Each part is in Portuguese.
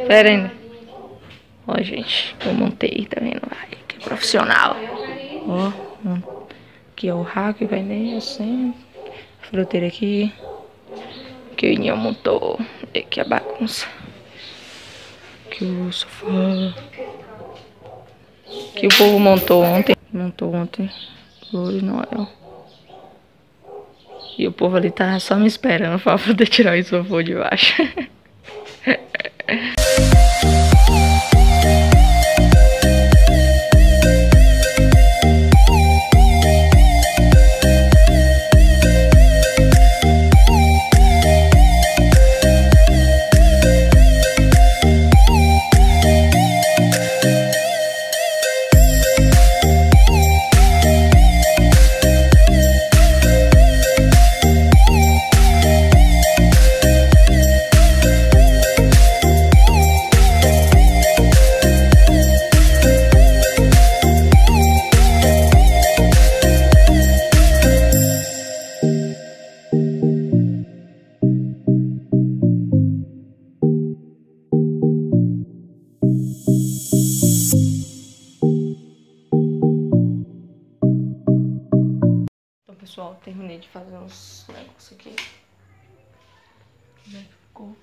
Pera ainda. Ó, gente, eu montei, tá vendo? Ai, que profissional. Ó, aqui é o rack, vai nem assim. Fruteira aqui. Que o Inho montou. E aqui a bagunça. Aqui o sofá. Que o povo montou ontem. Flores Noel. E o povo ali tá só me esperando pra poder tirar o isopor de baixo. Pessoal, terminei de fazer uns negócios aqui. Como é que ficou?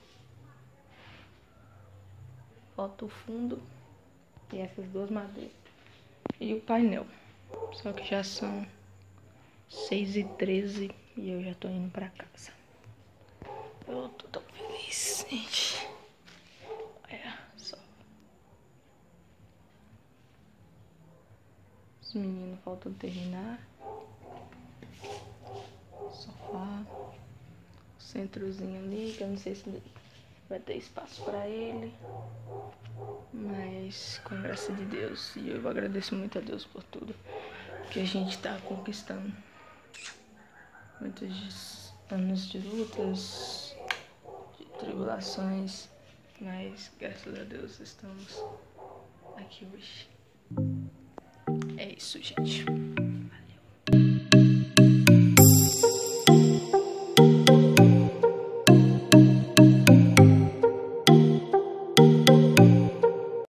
Falta o fundo e essas duas madeiras. E o painel. Só que já são 6h13 e eu já tô indo pra casa. Eu tô tão feliz, gente. Olha só. Os meninos faltam terminar. Sofá, o centrozinho ali, que eu não sei se vai ter espaço pra ele, mas com a graça de Deus, e eu agradeço muito a Deus por tudo que a gente tá conquistando. Muitos anos de lutas, de tribulações, mas graças a Deus estamos aqui hoje. É isso, gente.